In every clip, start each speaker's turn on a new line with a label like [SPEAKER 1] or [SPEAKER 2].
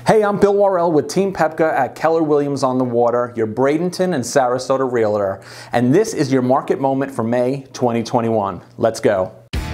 [SPEAKER 1] Hey, I'm Bill Warrell with Team Pepka at Keller Williams on the Water, your Bradenton and Sarasota Realtor, and this is your market moment for May 2021. Let's go.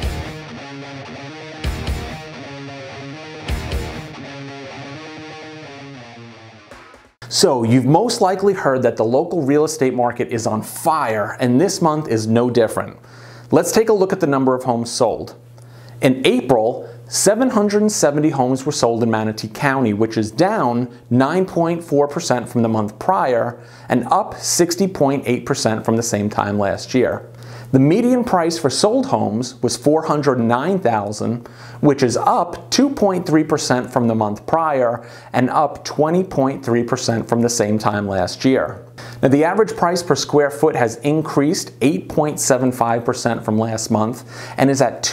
[SPEAKER 1] So, you've most likely heard that the local real estate market is on fire, and this month is no different. Let's take a look at the number of homes sold. In April, 770 homes were sold in Manatee County, which is down 9.4% from the month prior and up 60.8% from the same time last year. The median price for sold homes was $409,000, which is up 2.3% from the month prior and up 20.3% from the same time last year. Now, the average price per square foot has increased 8.75% from last month and is at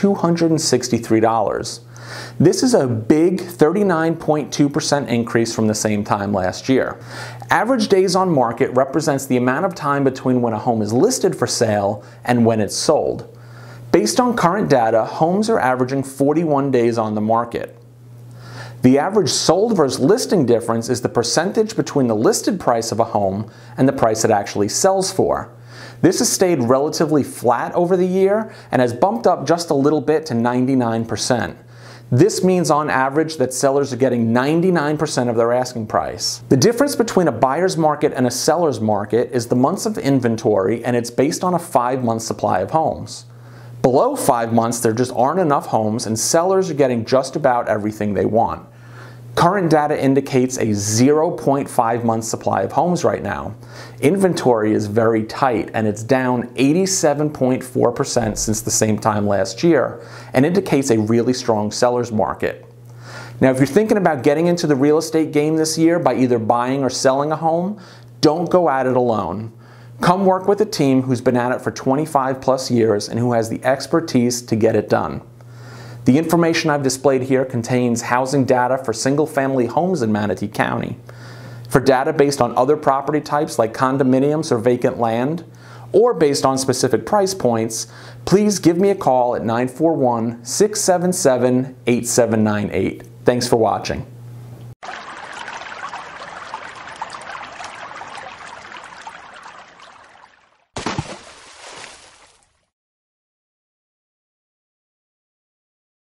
[SPEAKER 1] $263. This is a big 39.2% increase from the same time last year. Average days on market represents the amount of time between when a home is listed for sale and when it's sold. Based on current data, homes are averaging 41 days on the market. The average sold versus listing difference is the percentage between the listed price of a home and the price it actually sells for. This has stayed relatively flat over the year and has bumped up just a little bit to 99%. This means on average that sellers are getting 99% of their asking price. The difference between a buyer's market and a seller's market is the months of inventory, and it's based on a 5-month supply of homes. Below 5 months, there just aren't enough homes, and sellers are getting just about everything they want. Current data indicates a 0.5 month supply of homes right now. Inventory is very tight, and it's down 87.4% since the same time last year, and indicates a really strong seller's market. Now, if you're thinking about getting into the real estate game this year by either buying or selling a home, don't go at it alone. Come work with a team who's been at it for 25 plus years and who has the expertise to get it done. The information I've displayed here contains housing data for single-family homes in Manatee County. For data based on other property types like condominiums or vacant land, or based on specific price points, please give me a call at 941-677-8798. Thanks for watching.